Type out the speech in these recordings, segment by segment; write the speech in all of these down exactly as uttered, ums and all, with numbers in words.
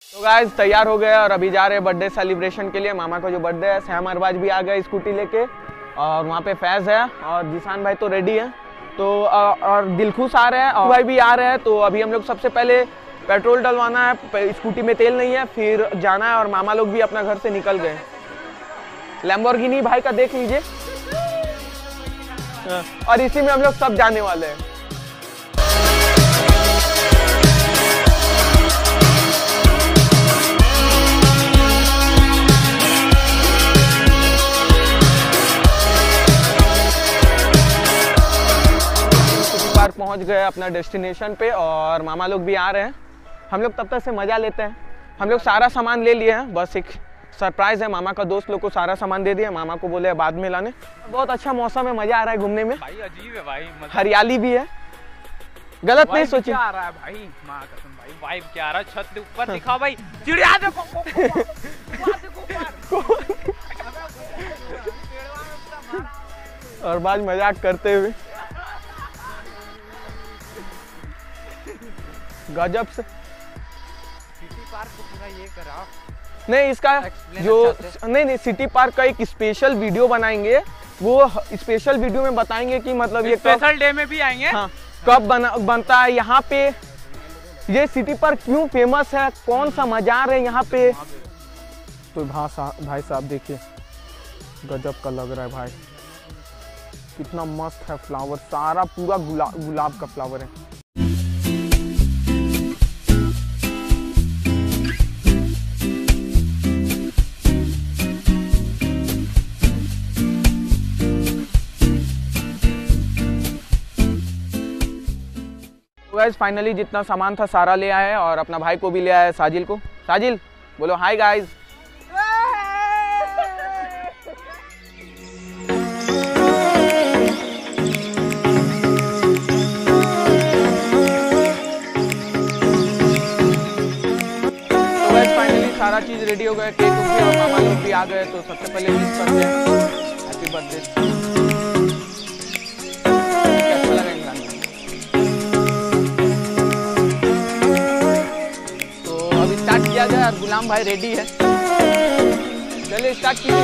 तो गाइस तैयार हो गए और अभी जा रहे हैं बर्थडे सेलिब्रेशन के लिए। मामा का जो बर्थडे है, सैम अरबाज भी आ गए स्कूटी लेके और वहाँ पे फैज़ है और जीसान भाई तो रेडी है। तो और दिलखुश आ रहे हैं और भाई भी आ रहे हैं। तो अभी हम लोग सबसे पहले पेट्रोल डलवाना है, स्कूटी में तेल नहीं है, फिर जाना है। और मामा लोग भी अपना घर से निकल गए। लैम्बोर्गिनी भाई का देख लीजिए और इसी में हम लोग सब जाने वाले हैं। पार्क पहुंच गए अपना डेस्टिनेशन पे और मामा लोग भी आ रहे हैं। हम लोग तब तक से मजा लेते हैं। हम लोग सारा सामान ले लिए हैं, बस एक सरप्राइज है। मामा का दोस्त लोग को सारा सामान दे दिया, मामा को बोले बाद में लाने। बहुत अच्छा मौसम है, मजा आ रहा है घूमने में भाई। अजीब है भाई, हरियाली भी है, गलत नहीं सोचिए। क्या आ रहा है भाई, माँ कसम भाई वाइब क्या आ रहा है। छत के ऊपर दिखाओ भाई, चिड़िया देखो और बाद मजाक करते हुए गजब से सिटी पार्क को पूरा ये करा। नहीं इसका जो नहीं नहीं सिटी पार्क का एक स्पेशल वीडियो बनाएंगे। वो स्पेशल वीडियो में बताएंगे कि मतलब ये स्पेशल डे में भी आएंगे। हाँ, कब बना बनता है यहाँ पे, ये सिटी पार्क क्यों फेमस है, कौन सा मजार है यहाँ पे। तो भाई साहब देखिए गजब का लग रहा है भाई, कितना मस्त है। फ्लावर सारा पूरा गुलाब गुलाब का फ्लावर है। गाइस फाइनली जितना सामान था सारा ले आया है और अपना भाई को भी ले आया है, साजिल को। साजिल बोलो हाय गाइस। तो गाइस फाइनली सारा चीज रेडी हो गया, केक उठ गया और मामा लोग भी आ गए। तो सबसे पहले विश करते हैं हैप्पी बर्थडे। किया जाए और गुलाम भाई रेडी है, चलिए स्टार्ट कीजिए।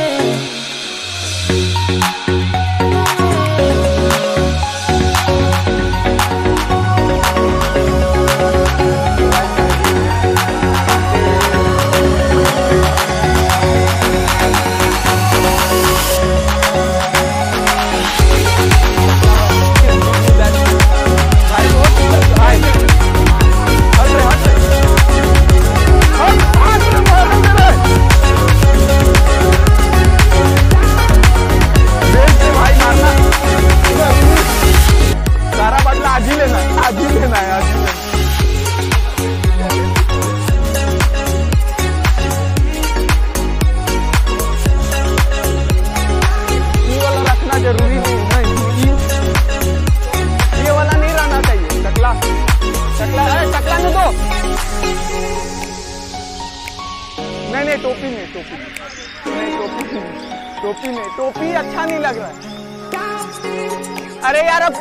नहीं नहीं टोपी नहीं, टोपी नहीं, टोपी नहीं, टोपी नहीं, टोपी अच्छा नहीं लग रहा है। अरे यार अब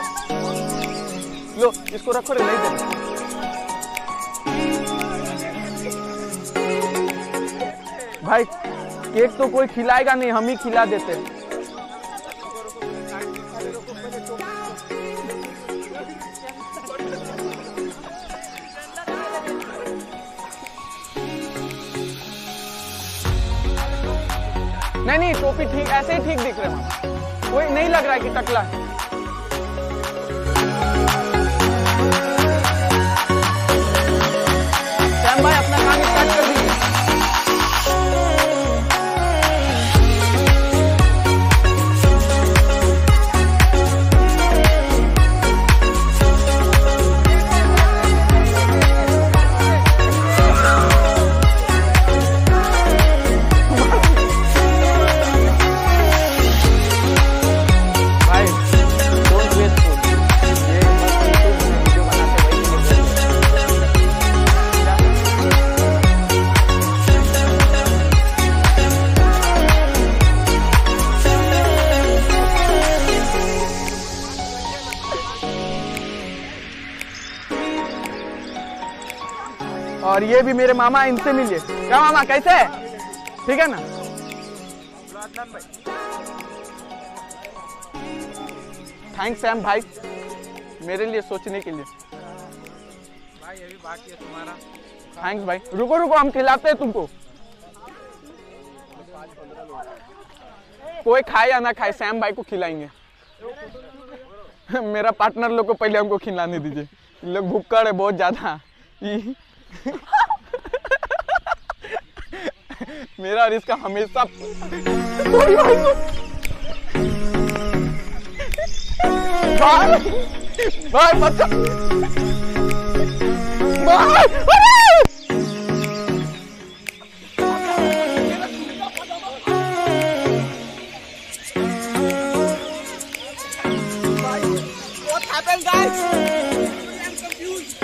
लो इसको रखो रे, नहीं दे। भाई केक तो कोई खिलाएगा नहीं, हम ही खिला देते हैं। नहीं नहीं टोपी ठीक, ऐसे ही ठीक दिख रहा है, कोई नहीं लग रहा है कि टकला है। सैम भाई अपना काम स्टार्ट कर दीजिए। भाई और ये भी मेरे मामा, इनसे मिलिए। क्या मामा कैसे है? ठीक है ना? थैंक्स सैम भाई मेरे लिए सोचने के लिए। भाई अभी बाकी है तुम्हारा। थैंक्स भाई। रुको रुको हम खिलाते हैं तुमको। कोई खाए या ना खाए सैम भाई को खिलाएंगे। मेरा पार्टनर लोग को पहले हमको खिलाने दीजिए। इन लोग भूखड़ है बहुत ज्यादा। मेरा और इसका हमेशा भाई भाई बच्चा भाई what happened guys? I'm confused.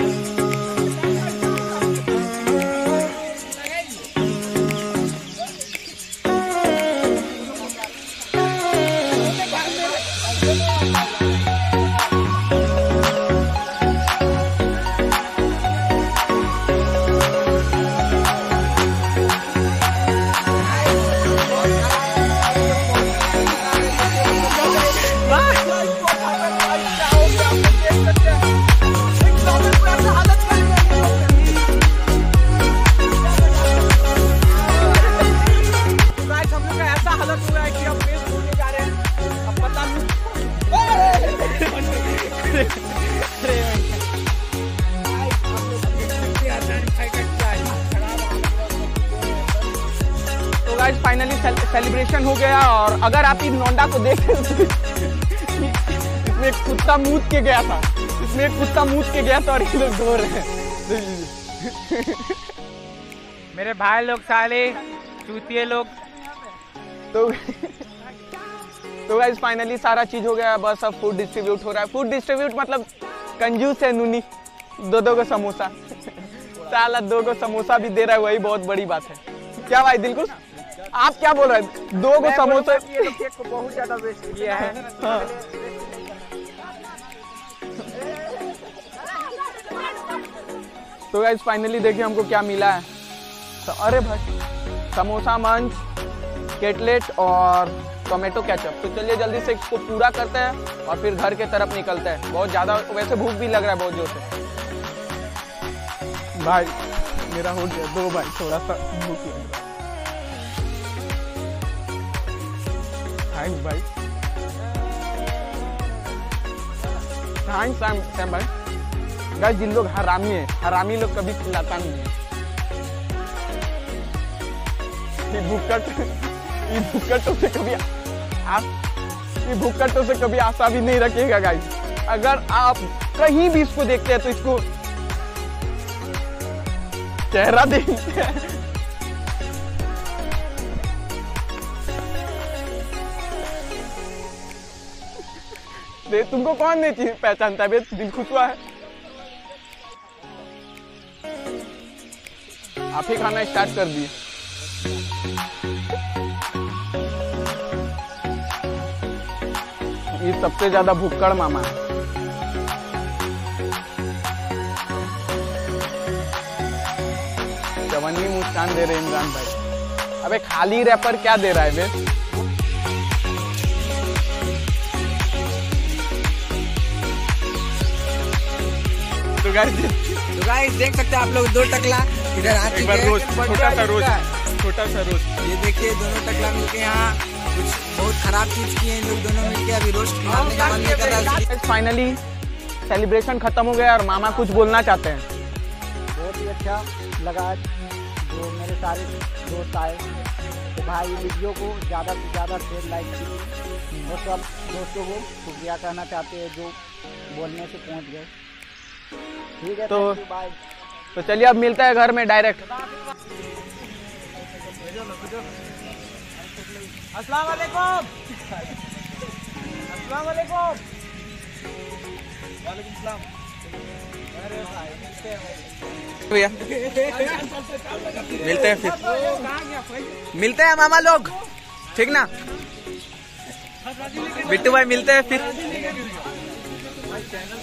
तो गाइस फाइनली सेलिब्रेशन हो गया और अगर आप इन नोंडा को देखें इसमें एक कुत्ता मूत के गया था इसमें एक कुत्ता मूत के गया था और ये लोग दो रहे हैं। मेरे भाई लोग साले चूतिए लोग। तो तो गाइस फाइनली सारा चीज हो गया बस अब फूड डिस्ट्रीब्यूट हो रहा है। फूड डिस्ट्रीब्यूट मतलब कंजूस है नूनी दो दो को समोसा साला दो को समोसा भी दे रहा है वही बहुत बड़ी बात है। क्या भाई दिलकुश आप क्या बोल रहे हैं? दो को समोसा ये लोग केक को बहुत ज्यादा वेस्ट किया है। हाँ। तो गाइस फाइनली देखिए हमको क्या मिला है। तो अरे भाई समोसा मंच कटलेट और टोमेटो केचप। तो चलिए जल्दी से इसको पूरा करते हैं और फिर घर के तरफ निकलते हैं। बहुत ज्यादा वैसे भूख भी लग रहा है बहुत जोर से। भाई मेरा हो गया दो भाई थोड़ा सा भूख लग रहा है। थैंक्स भाई थैंक्स सैम सैम भाई। गाइस जिन लोग हरामी है हरामी लोग कभी खिलाता नहीं है। ये भूखट ये भूखटों से कभी आप ये भूखटों से कभी आशा भी नहीं रखिएगा गाइस। अगर आप कहीं भी इसको देखते हैं तो इसको चेहरा देखते हैं। दे तुमको कौन नहीं चीज पहचानता है? दिल खुश हुआ है। आप ही खाना स्टार्ट कर दिए। ये सबसे ज्यादा भुक्कड़ मामा है। चवन्नी मुस्कान दे रहे इमरान भाई। अबे खाली रैपर क्या दे रहा है बे? तो गाइस तो गाइस देख सकते हैं आप लोग दो टकला इधर आ चुके हैं। छोटा सा रोज छोटा सा रोज ये देखिए दोनों टकला मिलके यहाँ कुछ बहुत खराब चीज की है। इन लोग दोनों मिलके अभी रोस्ट खाने का मन नहीं कर रहा है। फाइनली सेलिब्रेशन खत्म हो गया और मामा कुछ बोलना चाहते हैं। बहुत ही अच्छा लगा जो मेरे सारे दोस्त आए। तो भाई वीडियो को ज़्यादा से ज़्यादा शेयर लाइक कीजिए और सब दोस्तों को शुक्रिया कहना चाहते हैं जो बोलने से पहुंच गए। ठीक है तो बाय। तो चलिए अब मिलता है घर में डायरेक्ट। अस्सलाम वालेकुम। अस्सलाम वालेकुम। वालेकुम सलाम। अरे भाई भैया मिलते हैं फिर मिलते हैं मामा लोग ठीक ना बिट्टू भाई मिलते हैं फिर।